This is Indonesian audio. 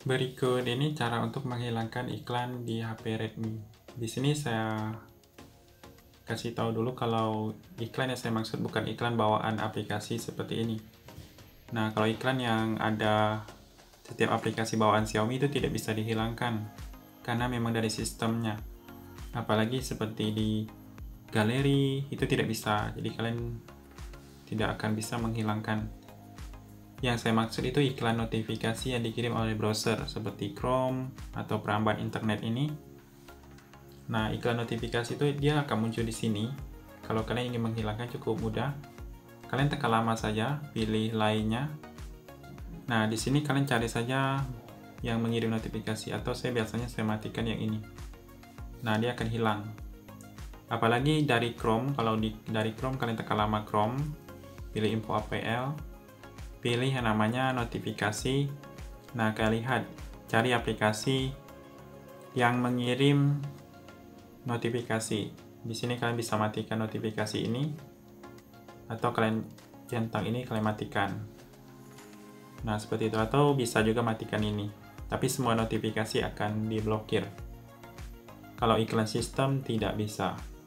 Berikut ini cara untuk menghilangkan iklan di HP Redmi. Di sini saya kasih tahu dulu kalau iklan yang saya maksud bukan iklan bawaan aplikasi seperti ini. Nah, kalau iklan yang ada setiap aplikasi bawaan Xiaomi itu tidak bisa dihilangkan karena memang dari sistemnya. Apalagi seperti di galeri itu tidak bisa. Jadi kalian tidak akan bisa menghilangkan. Yang saya maksud itu iklan notifikasi yang dikirim oleh browser seperti Chrome atau perambat internet ini. Nah, iklan notifikasi itu dia akan muncul di sini. Kalau kalian ingin menghilangkan cukup mudah. Kalian tekan lama saja, pilih lainnya. Nah, di sini kalian cari saja yang mengirim notifikasi atau saya biasanya matikan yang ini. Nah, dia akan hilang. Apalagi dari Chrome, kalau dari Chrome kalian tekan lama Chrome, pilih info APL. Pilih yang namanya notifikasi. Nah, kalian lihat, cari aplikasi yang mengirim notifikasi. Di sini kalian bisa matikan notifikasi ini, atau kalian centang ini kalian matikan. Nah, seperti itu, atau bisa juga matikan ini. Tapi semua notifikasi akan diblokir. Kalau iklan sistem tidak bisa.